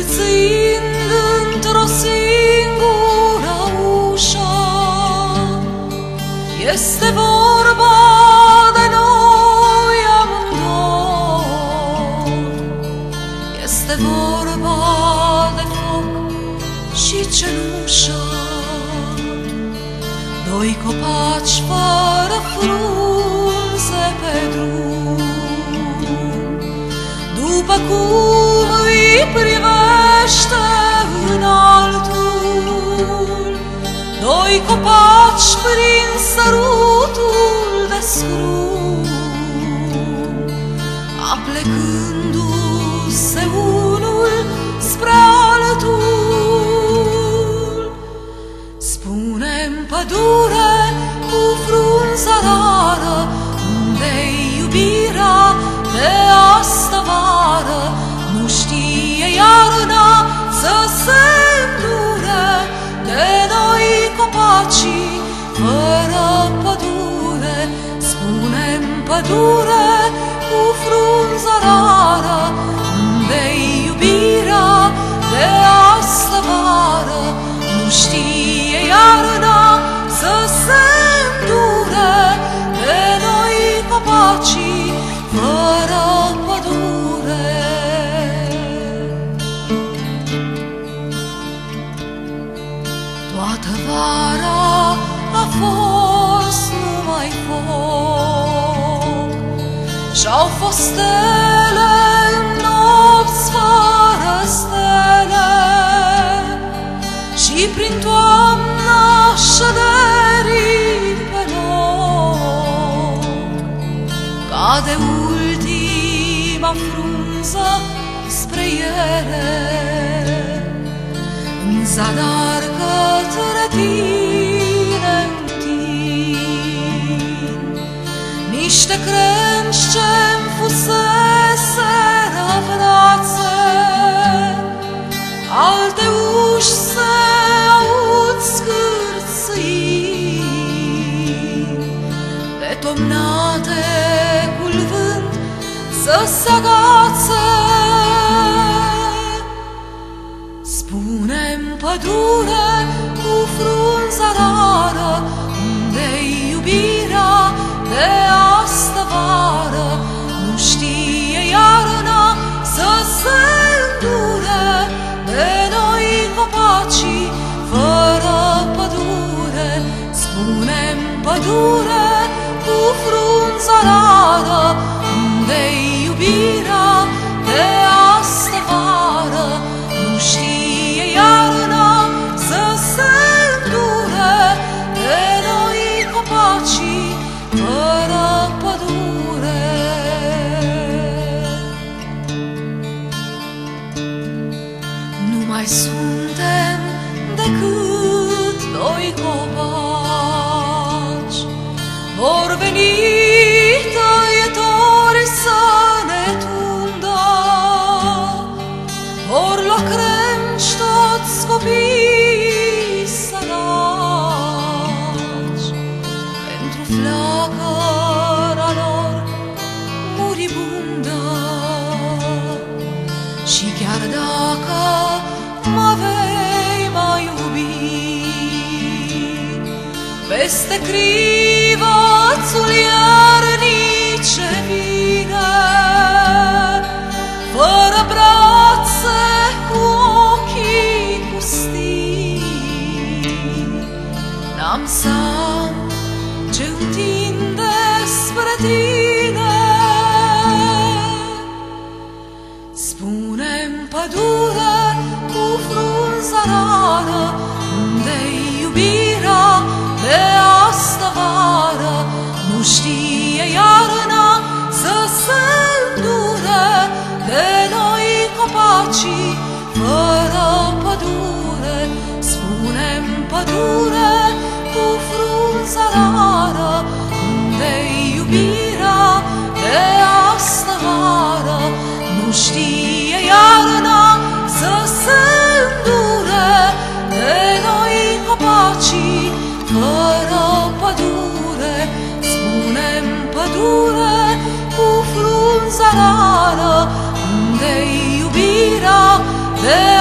Scârțâind într-o singură ușă, este vorba de noi amândoi, este vorba de foc și cenușă, doi copaci fără frunze pe drum. După cum îi privește înaltul, doi copaci prin sărutul de scrum, aplecându-se unul spre altul. Spune-mi, pădure cu frunză rară, unde-i iubirea de astă vară? Nu știe iarna să se îndure de noi copacii fără pădure. Spune-mi, pădure cu frunză rară, unde-i iubirea de astă vară? Nu știe iarna să se îndure de noi copacii fără pădure. Toată vara a fost numai foc și-au fost stele în nopți fără stele, și prin toamna șederii pe loc cade ultima frunză spre ele. În zadar către tine întind niște crengi ce-mi fuseseră brațe, alte uși se aud scârțâind, detomnate cu-l vânt să se agațe. Spune-mi, pădure cu frunză rară, unde-i iubirea de astă vară? Nu știe iarna să se îndure de noi copacii fără pădure. Spune-mi, pădure cu frunză rară, unde-i iubirea de astă vară? Nu știe iarna să se îndure de noi copacii fără pădure. Nu mai suntem decât doi copaci, vor veni tăietori să ne tundă, vor lua crengi toți copiii săraci, pentru flacăra lor muribundă. Și chiar dacă mă vei mai iubi, peste crivățul iernii ce vine, fără brațe, cu ochii pustii, n-am să am ce întinde spre tine. Spune-mi, pădure cu frunză rară, unde-i iubirea de astă vară? Nu știe iarna să se îndure de noi copacii fără pădure. Spune-mi, pădure cu frunză rară, unde-i iubirea de astă vară? Nu știe iarna să se îndure de noi copacii fără pădure. Spune-mi, pădure cu frunză rară, unde-i iubirea de